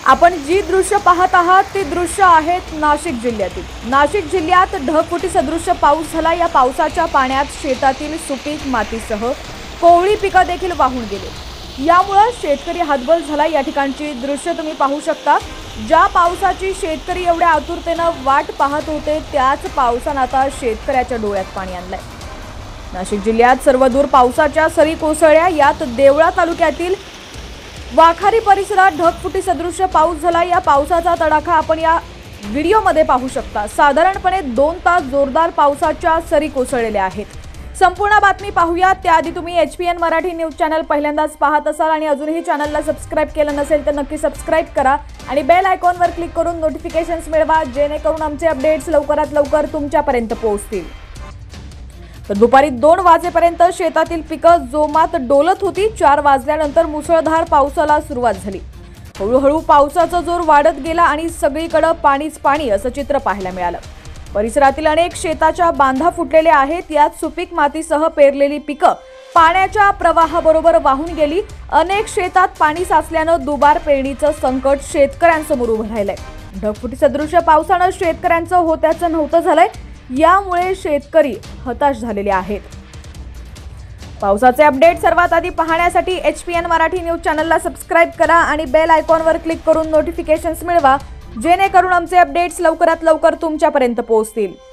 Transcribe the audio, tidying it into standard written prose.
आपण जी दृश्य पाहत आहात ती दृश्य आहेत नाशिक जिल्ह्यातील। नाशिक जिल्ह्यात ढगफुटी सदृश पाऊस झाला। या पावसाच्या पाण्यात शेतातील सुपीक मातीसह कोवळी पिके देखील वाहून गेली। यामुळे शेतकरी हतबल झाला। या ठिकाणची दृश्य तुम्ही पाहू शकता। ज्या पावसाची शेतकरी एवढ्या आतुरतेने वाट पाहत होते त्याच पावसाने आता शेतकऱ्याच्या डोळ्यात पाणी आणलंय। नाशिक जिल्ह्यात सर्वदूर पावसाच्या सरी कोसळल्या। यात देवळा तालुक्यातील वाखारी परिसरात ढगफुटी सदृश पाऊस झाला। या पावसाचा तडाखा आपण या व्हिडिओमध्ये पाहू शकता। साधारणपणे 2 तास जोरदार पावसाच्या सरी कोसळलेल्या आहेत। संपूर्ण बातमी पाहूया त्याआधी तुम्ही HPN मराठी न्यूज चॅनल पहिल्यांदाच पाहत असाल आणि अजूनही चॅनलला सबस्क्राइब केलं नसेल तर नक्की सबस्क्राइब करा आणि बेल आयकॉनवर क्लिक करून नोटिफिकेशन्स मिळवा, जेणेकरून आमचे अपडेट्स लवकरात लवकर तुमच्यापर्यंत पोहोचतील। तर दुपारी 2 वाजेपर्यंत शेतातील पिकं जोमात डोलत होती। 4 वाजल्यानंतर मुसळधार पावसाला सुरुवात झाली। हळूहळू पावसाचा जोर वाढत गेला आणि सगळीकडे पाणीच पाणी असं चित्र पाहायला मिळालं। परिसरातील अनेक शेताच्या बांधा फुटलेल्या आहेत। यात सुपीक मातीसह पेरलेली पिकं पाण्याच्या प्रवाहाबरोबर वाहून गेली। अनेक शेतात पाणी साचल्यानं दुबार पेरणीचं संकट शेतकऱ्यांसमोर उभं राहिलंय। ढगफुटी सदृश पावसानं शेतकऱ्यांचं होत्याचं नव्हतं झालंय। यामुळे शेतकरी हताश झालेले आहेत। पावसाचे अपडेट सर्वात आधी पाहण्यासाठी HPN मराठी न्यूज चॅनलला सबस्क्राइब करा आणि बेल आयकॉनवर क्लिक करून नोटिफिकेशन्स मिळवा, जेणेकरून आमचे अपडेट्स लवकरात लवकर तुमच्यापर्यंत पोहोचतील।